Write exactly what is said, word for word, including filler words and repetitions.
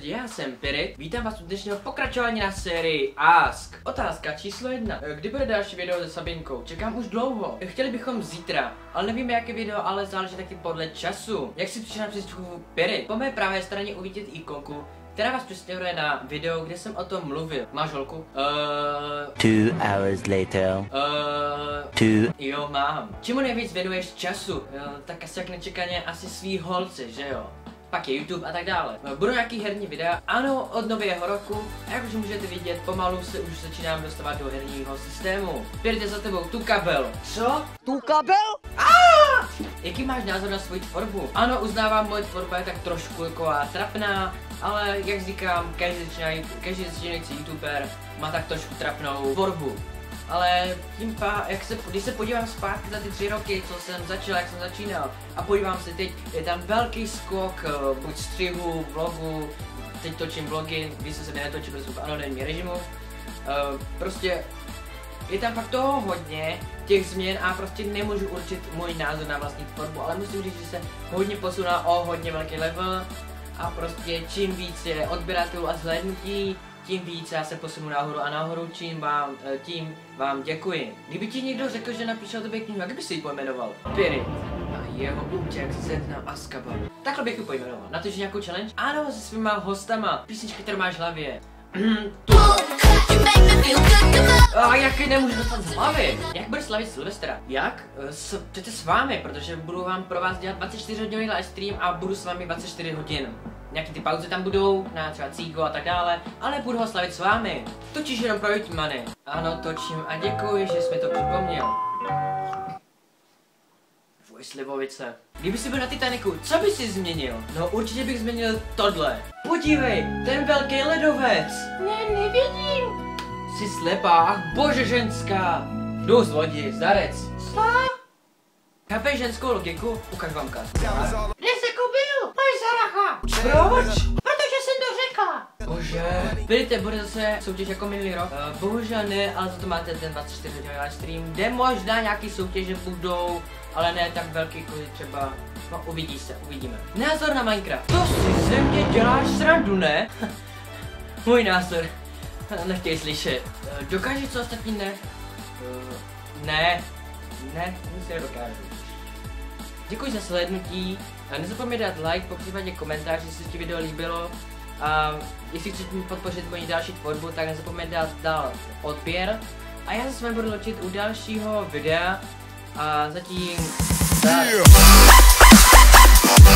lidi, já jsem Pirit, vítám vás u dnešního pokračování na sérii Ask. Otázka číslo jedna. Kdy bude další video se Sabinkou? Čekám už dlouho. Chtěli bychom zítra, ale nevíme jaké video, ale záleží taky podle času. Jak si přišel na přístupu Pirit? Po mé pravé straně uvidíte ikonku, která vás přestěhuje na video, kde jsem o tom mluvil. Máš holku? Uh... Two hours later. Uh... Two. Jo, mám. Čemu nejvíc věnuješ času? Uh, tak asi jak nečekaně asi svý holce, že jo? Pak je YouTube a tak dále. Budou nějaký herní videa? Ano, od nového roku. A jak už můžete vidět, pomalu se už začínám dostávat do herního systému. Pějte za tebou tu kabel. Co? Tu kabel? Ah! Jaký máš názor na svoji tvorbu? Ano, uznávám, moje tvorba je tak trošku jako trapná, ale jak říkám, každý začínající youtuber má tak trošku trapnou tvorbu. Ale tím pá, jak se, když se podívám zpátky za ty tři roky, co jsem začal, jak jsem začínal, a podívám se teď, je tam velký skok, buď střihu, vlogu, teď točím vlogy, když se netočím, protože v anonymním režimu. Uh, prostě je tam fakt toho hodně, těch změn, a prostě nemůžu určit můj názor na vlastní tvorbu, ale musím říct, že se hodně posunula o hodně velký level a prostě čím víc je odběratelů a zhlédnutí, tím víc já se posunu nahoru a nahoru, čím vám, tím vám děkuji. Kdyby ti někdo řekl, že napíše o tebe knihu, jak by si ji pojmenoval? Pirit a jeho útěk z Sedna Azkaban. Takhle bych ji pojmenoval. Na to, že nějakou challenge? Ano, se svýma hostama. Písničky, kterou máš v hlavě. Tu. A jak ji nemůžu dostat z hlavy? Jak bude slavit Silvestra? Jak? S, přece s vámi, protože budu vám pro vás dělat dvacet čtyři hodinový live stream a budu s vámi dvacet čtyři hodin. Nějaký ty pauzy tam budou, na třeba Cígo a tak dále, ale budu ho slavit s vámi. Točíš jenom pro Youtubemany. Ano, točím a děkuji, že jsi mi to připomněl. Tvoj slivovice. Kdyby jsi byl na Titaniku, co bys si změnil? No určitě bych změnil tohle. Podívej, ten velký ledovec. Ne, nevidím. Jsi slepá, ach bože ženská. Jdu z lodi, zdarec. Co? Chápeš ženskou logiku? Ukaž vám kaz. Kde jsi kubil? Máš zaracha. Proč? Protože jsem to řekla. Bože. Vidíte, bude zase soutěž jako minulý rok? Uh, bohužel ne, ale za to máte ten dvacet čtyři hodinový live stream, kde možná nějaký soutěže budou, ale ne tak velký, kolik třeba. No uvidí se, uvidíme. Názor na Minecraft. To si ze mě děláš srandu, ne? Můj názor. Nechtěj slyšet. Uh, dokáže co ostatní ne? Uh, ne. Ne, nic nedokážu. Děkuji za slednutí. Nezapomeňte dát like, popřípadě komentář, jestli se ti video líbilo. A jestli chcete podpořit moji další tvorbu, tak nezapomeňte dát dál odběr. A já se s vámi budu loučit u dalšího videa. A zatím...